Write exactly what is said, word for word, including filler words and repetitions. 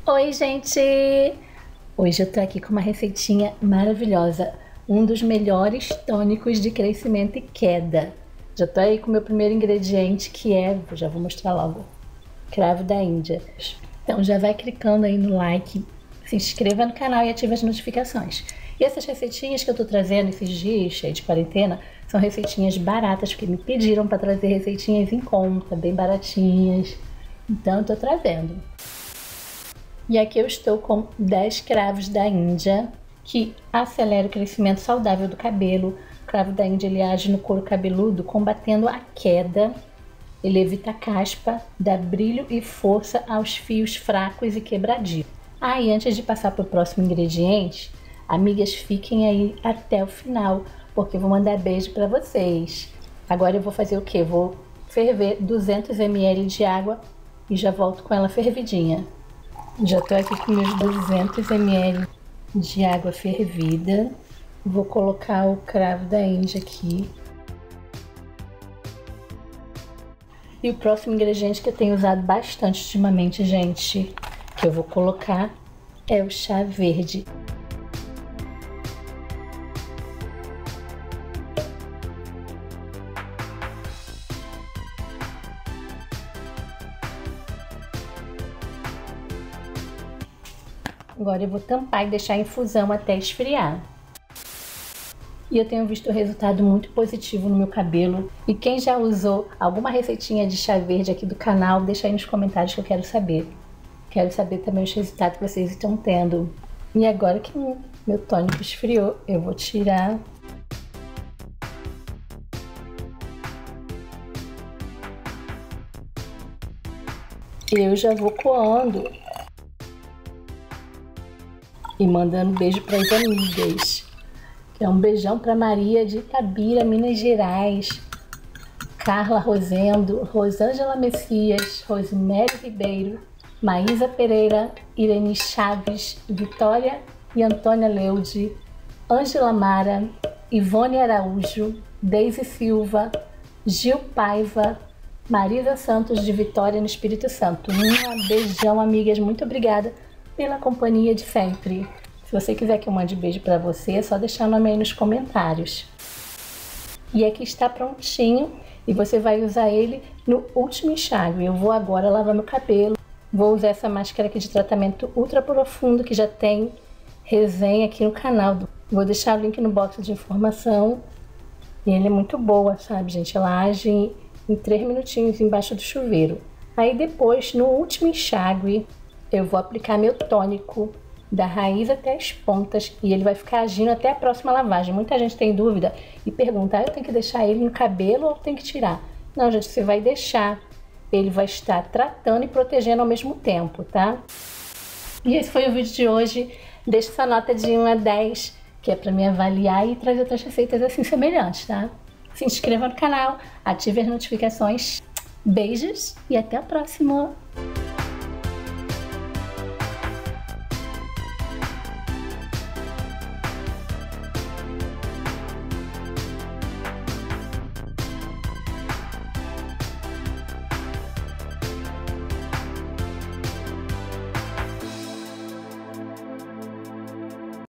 Oi, gente! Hoje eu tô aqui com uma receitinha maravilhosa, um dos melhores tônicos de crescimento e queda. Já tô aí com o meu primeiro ingrediente, que é, já vou mostrar logo, cravo da Índia. Então já vai clicando aí no like, se inscreva no canal e ative as notificações. E essas receitinhas que eu tô trazendo esses dias, cheio de quarentena, são receitinhas baratas, porque me pediram para trazer receitinhas em conta, bem baratinhas. Então eu tô trazendo. E aqui eu estou com dez cravos da Índia, que acelera o crescimento saudável do cabelo. O cravo da Índia, ele age no couro cabeludo, combatendo a queda. Ele evita a caspa, dá brilho e força aos fios fracos e quebradios. Ah, e antes de passar para o próximo ingrediente, amigas, fiquem aí até o final, porque eu vou mandar beijo para vocês. Agora eu vou fazer o quê? Vou ferver duzentos mililitros de água e já volto com ela fervidinha. Já tô aqui com meus duzentos mililitros de água fervida. Vou colocar o cravo da Índia aqui. E o próximo ingrediente que eu tenho usado bastante ultimamente, gente, que eu vou colocar é o chá verde. Agora eu vou tampar e deixar em infusão até esfriar. E eu tenho visto um resultado muito positivo no meu cabelo. E quem já usou alguma receitinha de chá verde aqui do canal, deixa aí nos comentários que eu quero saber. Quero saber também os resultados que vocês estão tendo. E agora que meu tônico esfriou, eu vou tirar. Eu já vou coando e mandando beijo para as amigas. É um beijão para Maria de Itabira, Minas Gerais, Carla Rosendo, Rosângela Messias, Rosemary Ribeiro, Maísa Pereira, Irene Chaves, Vitória e Antônia Leude, Ângela Mara, Ivone Araújo, Deise Silva, Gil Paiva, Marisa Santos de Vitória no Espírito Santo. Um beijão, amigas, muito obrigada pela companhia de sempre. Se você quiser que eu mande beijo para você, é só deixar o nome aí nos comentários. E aqui está prontinho e você vai usar ele no último enxágue. Eu vou agora lavar meu cabelo. Vou usar essa máscara aqui de tratamento ultra profundo que já tem resenha aqui no canal. Vou deixar o link no box de informação. E ele é muito boa, sabe, gente? Ela age em, em três minutinhos embaixo do chuveiro. Aí depois, no último enxágue, eu vou aplicar meu tônico da raiz até as pontas e ele vai ficar agindo até a próxima lavagem. Muita gente tem dúvida e pergunta, ah, eu tenho que deixar ele no cabelo ou tenho que tirar? Não, gente, você vai deixar. Ele vai estar tratando e protegendo ao mesmo tempo, tá? E esse foi o vídeo de hoje. Deixa essa nota de um a dez, que é para me avaliar e trazer outras receitas assim semelhantes, tá? Se inscreva no canal, ative as notificações. Beijos e até a próxima!